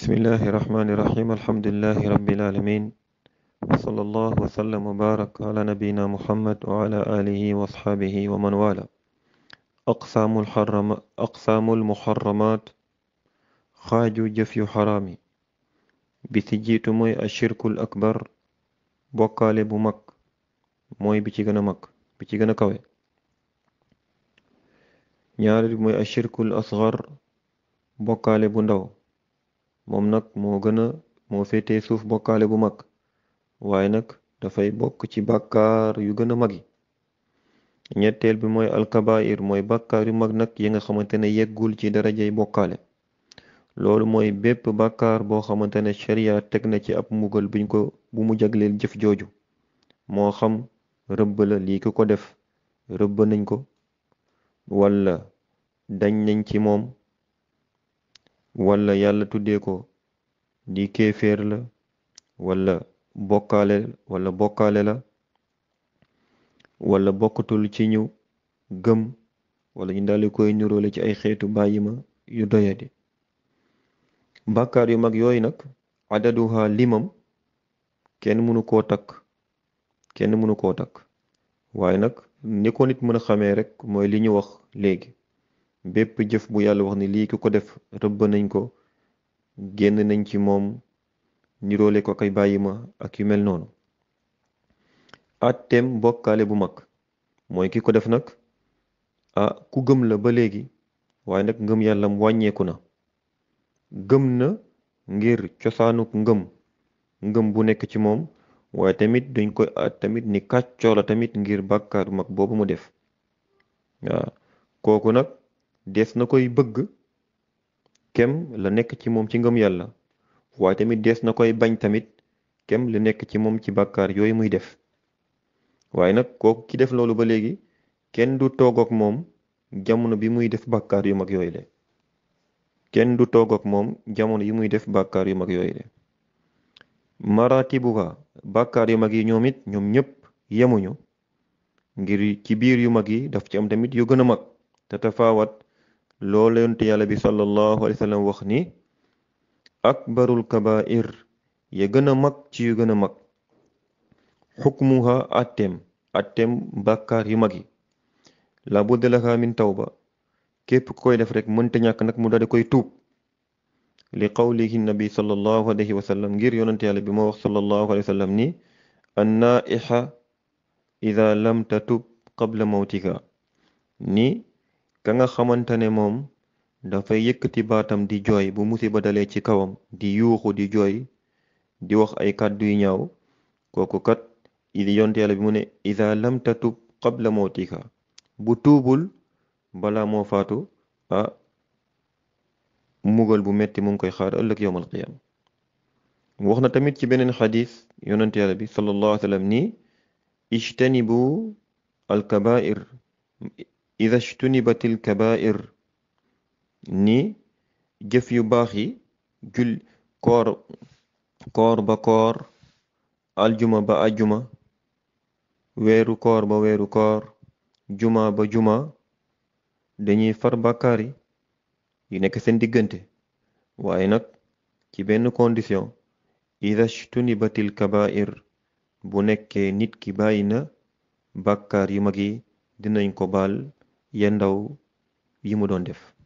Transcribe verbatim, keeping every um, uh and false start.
بسم الله الرحمن الرحيم الحمد لله رب العالمين وصلى الله وسلم وبارك على نبينا محمد وعلى آله وأصحابه ومن والاه أقسام الحرم أقسام المحرمات xaaju jëf yu xaraam yi bi ci jiitu mooy ashirkul akbar bokkaale bu mag mooy bi ci gën a mag bi ci gën a kawe ñaareel bi mooy ashirkul asgar bokkaale bu ndaw moom nag moo gën a moo féetee suuf bokkaale bu mag waaye nag dafay bokk ci bàkkaar yu gën a mag yi ñetteel bi mooy alkabair mooy bàkkaar yu mag nag yi nga xamante ne yeggul ci darajay bokkaale loolu mooy bépp bàkkaar boo xamante ne sharia teg na ci ab mbugal buñ ko bu mu jagleel jëf jooju moo xam rëbb la lii ku ko def rëbb nañ ko walla dañ nañ ci moom walla yàlla tuddee ko di kéeféer la walla bokkaale walla bokkaale la walla bokkatul ci ñu gëm walla ñu daldi koy niroole ci ay xeetu bàyyima yu doyadi bàkkaar yu mag yooyu nag adaduha limam kenn mënu koo takk kenn mënu koo takk waaye nag ni ko nit mën a xamee rek mooy li ñu wax léegi bépp jëf bu yàlla wax ni lii ku ko def rëbb nañ ko génn nañ ci moom niroole ko kay bàyyi ma ak yu mel noonu atteem bokkaale bu mag mooy ki ko def nag ah ku gëm la ba léegi waaye nag ngëm yàllam wàññeeku na gëm na ngir cosaanuk ngëm ngëm bu nekk ci moom waaye tamit dañ koy at tamit ni kàccoo la tamit ngir bàkkaar bu mag boobu mu def waaw kooku nag des na koy bëgg kem la nekk ci moom ci ngëm yàlla waaye tamit des na koy bañ tamit kem la nekk ci moom ci bàkkaar yooyu muy def waaye nag kooku ki def loolu ba léegi kenn du toog ak moom jamono bi muy def bàkkaar yu mag yooyu le kenn du toog ak moom jamono yi muy def bàkkaar yu mag yooyu le maratibuha bàkkaar yu mag yi ñoom it ñoom ñëpp yemuñu ngir ci biir yu mag yi daf ci am tamit yu gën a mag te tafaawat loolu yonent yàlla bi sallallahu alayhi wa sallam wax ni akbarul kabair ya gën a mag ci yu gën a mag xukmuha atteem atteem bàkkaar yu mag yi la budda laha min tawba képp ku koy def rek mënta ñàkk nag mu daldi koy tuub li qawlihi nabi sallallahu alayhi wa sallam ngir yonent yàlla bi moo wax sallallahu alayhi wa sallam ni annaiha ida lam tatub qabla mawtika ni ka nga xamante ne moom dafay yëkkati baatam di jooy bu musiba dalee ci kawam di yuuxu di jooy di wax ay kàddu yu ñaaw kooku kat idi yonent yàlla bi mu ne ida lam tatub qabla mawtika bu tuubul balaa moo faatu ah mugal bu metti mu ngi koy xaar ëllëg yowmal qiyaama wax na tamit ci beneen xadis yonent yàlla bi sallallahu alayhi wa sallam ni ijtanibu alkabair ida ijtunibatil kabair ni jëf yu baax yi jul koor koor ba koor aljuma ba ajjuma weeru koor ba weeru koor juma ba juma dañuy far bàkkaar yi yu nekk seen diggante waaye nag ci benn condition ida ijtunibatil kabair bu nekkee nit ki bàyyi na bàkkaar yu mag yi dinañ ko baal ya ndaw yi mu doon def